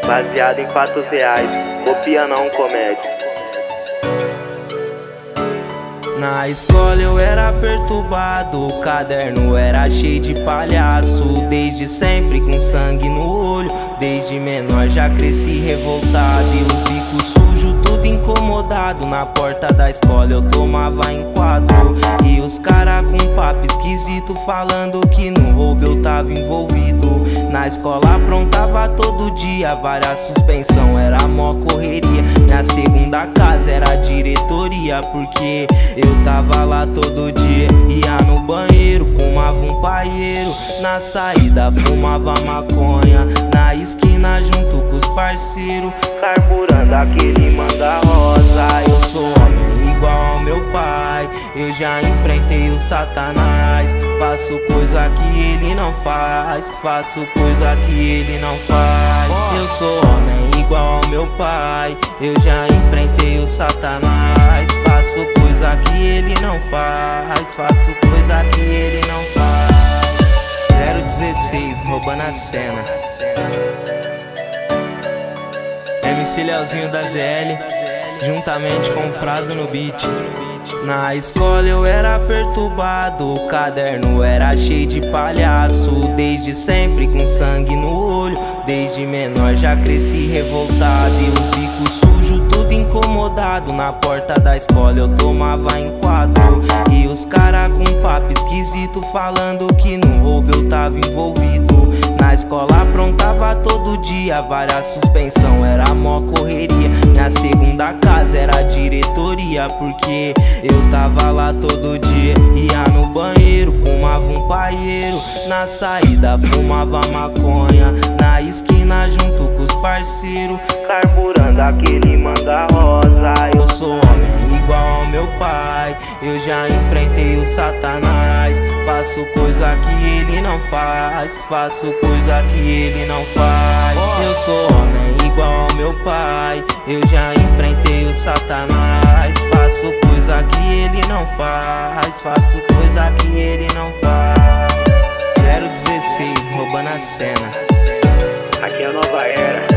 baseado em fatos reais, copia não comédia. Na escola eu era perturbado, o caderno era cheio de palhaço. Desde sempre com sangue no olho, desde menor já cresci revoltado. E os bicos sujos, tudo incomodado. Na porta da escola eu tomava enquadro. E os cara com papo esquisito falando que no roubo eu tava envolvido. Na escola aprontava todo dia, várias suspensão, era mó correria. Minha segunda casa era a diretoria, porque eu tava lá todo dia. Ia no banheiro, fumava um paieiro. Na saída fumava maconha. Na esquina junto com os parceiros, Carburando aquele manda rosa. eu sou homem igual ao meu pai. Eu já enfrentei o Satanás. Faço coisa que ele não faz, faço coisa que ele não faz. Eu sou homem igual ao meu pai. Eu já enfrentei o Satanás. Faço coisa que ele não faz, faço coisa que ele não faz. 016, roubando a cena. MC Leozinho da ZL, juntamente com o Fraso no beat. Na escola eu era perturbado, o caderno era cheio de palhaço. Desde sempre com sangue no olho, desde menor já cresci revoltado. E os bicos sujos, tudo incomodado. Na porta da escola eu tomava enquadro. E os cara com papo esquisito falando que no roubo eu tava envolvido. Na escola aprontava todo dia, várias suspensão, era mó correria. Minha segunda casa era a diretoria, porque eu tava lá todo dia. Ia no banheiro, fumava um paieiro. Na saída fumava maconha. Na esquina junto com os parceiros, Carburando aquele manda rosa. eu sou homem igual ao meu pai. Eu já enfrentei o Satanás. Faço coisa que ele não faz, faço coisa que ele não faz. Eu sou homem igual ao meu pai. Eu já enfrentei o Satanás. Faço coisa que ele não faz, faço coisa que ele não faz. 016, roubando a cena. Aqui é a nova era.